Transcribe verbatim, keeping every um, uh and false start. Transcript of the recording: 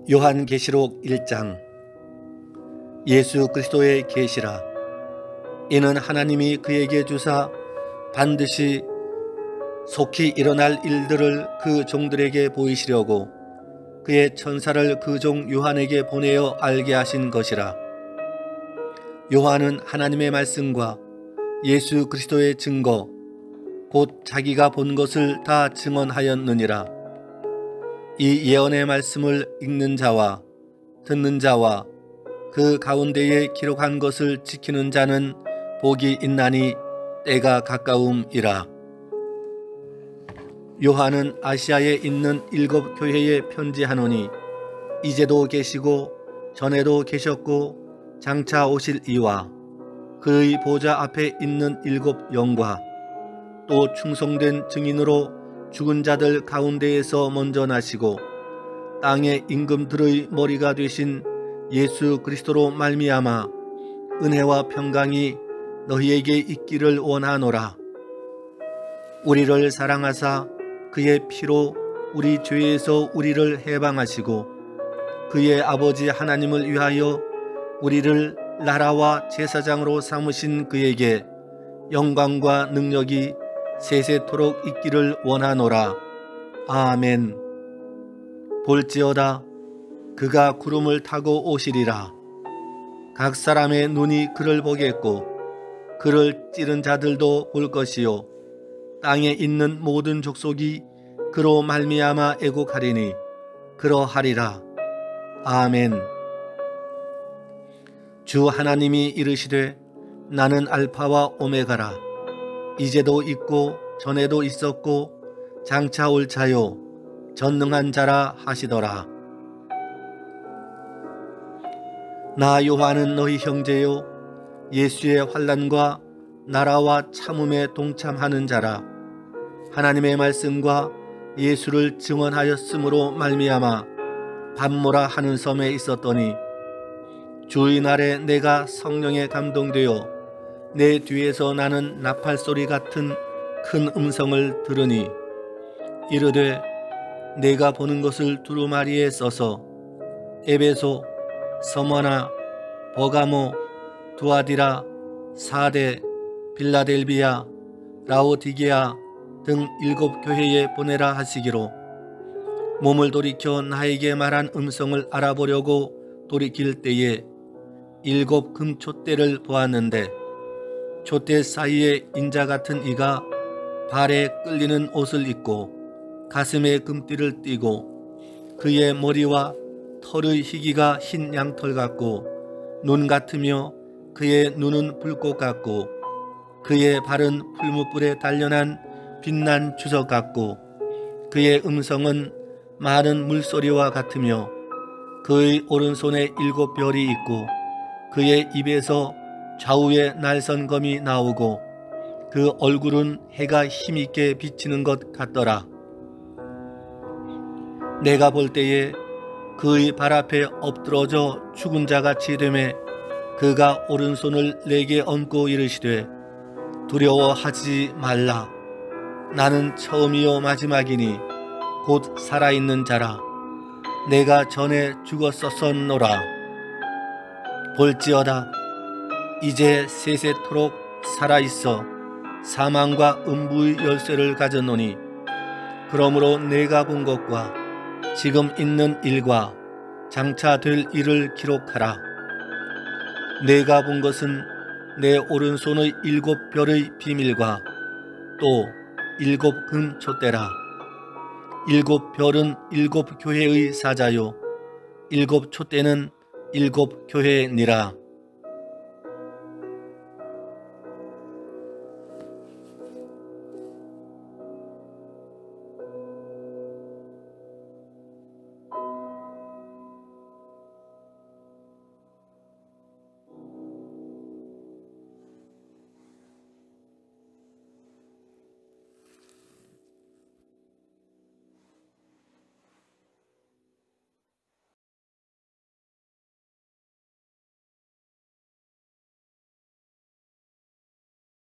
요한계시록 일 장. 예수 그리스도의 계시라. 이는 하나님이 그에게 주사 반드시 속히 일어날 일들을 그 종들에게 보이시려고 그의 천사를 그 종 요한에게 보내어 알게 하신 것이라. 요한은 하나님의 말씀과 예수 그리스도의 증거 곧 자기가 본 것을 다 증언하였느니라. 이 예언의 말씀을 읽는 자와 듣는 자와 그 가운데에 기록한 것을 지키는 자는 복이 있나니 때가 가까움이라. 요한은 아시아에 있는 일곱 교회에 편지하노니 이제도 계시고 전에도 계셨고 장차 오실 이와 그의 보좌 앞에 있는 일곱 영과 또 충성된 증인으로 죽은 자들 가운데에서 먼저 나시고 땅의 임금들의 머리가 되신 예수 그리스도로 말미암아 은혜와 평강이 너희에게 있기를 원하노라. 우리를 사랑하사 그의 피로 우리 죄에서 우리를 해방하시고 그의 아버지 하나님을 위하여 우리를 나라와 제사장으로 삼으신 그에게 영광과 능력이 세세토록 있기를 원하노라. 아멘. 볼지어다 그가 구름을 타고 오시리라. 각 사람의 눈이 그를 보겠고 그를 찌른 자들도 볼 것이요 땅에 있는 모든 족속이 그로 말미암아 애곡하리니 그러하리라. 아멘. 주 하나님이 이르시되 나는 알파와 오메가라. 이제도 있고 전에도 있었고 장차 올 자요 전능한 자라 하시더라. 나 요한은 너희 형제요 예수의 환난과 나라와 참음에 동참하는 자라. 하나님의 말씀과 예수를 증언하였으므로 말미암아 밤모라 하는 섬에 있었더니 주의 날에 내가 성령에 감동되어 내 뒤에서 나는 나팔 소리 같은 큰 음성을 들으니 이르되 내가 보는 것을 두루마리에 써서 에베소, 서머나, 버가모, 두아디라, 사데, 빌라델비아, 라오디게아 등 일곱 교회에 보내라 하시기로 몸을 돌이켜 나에게 말한 음성을 알아보려고 돌이킬 때에 일곱 금촛대를 보았는데 촛대 사이에 인자 같은 이가 발에 끌리는 옷을 입고 가슴에 금띠를 띠고 그의 머리와 털의 희기가 흰 양털 같고 눈 같으며 그의 눈은 불꽃 같고 그의 발은 풀무불에 단련한 빛난 주석 같고 그의 음성은 많은 물소리와 같으며 그의 오른손에 일곱 별이 있고 그의 입에서 좌우에 날선검이 나오고 그 얼굴은 해가 힘있게 비치는 것 같더라. 내가 볼 때에 그의 발 앞에 엎드러져 죽은 자같이 되매 그가 오른손을 내게 얹고 이르시되 두려워하지 말라. 나는 처음이요 마지막이니 곧 살아있는 자라. 내가 전에 죽었었노라. 볼지어다 이제 세세토록 살아있어 사망과 음부의 열쇠를 가졌노니 그러므로 내가 본 것과 지금 있는 일과 장차 될 일을 기록하라. 내가 본 것은 내 오른손의 일곱 별의 비밀과 또 일곱 금촛대라. 일곱 별은 일곱 교회의 사자요 일곱 촛대는 일곱 교회니라.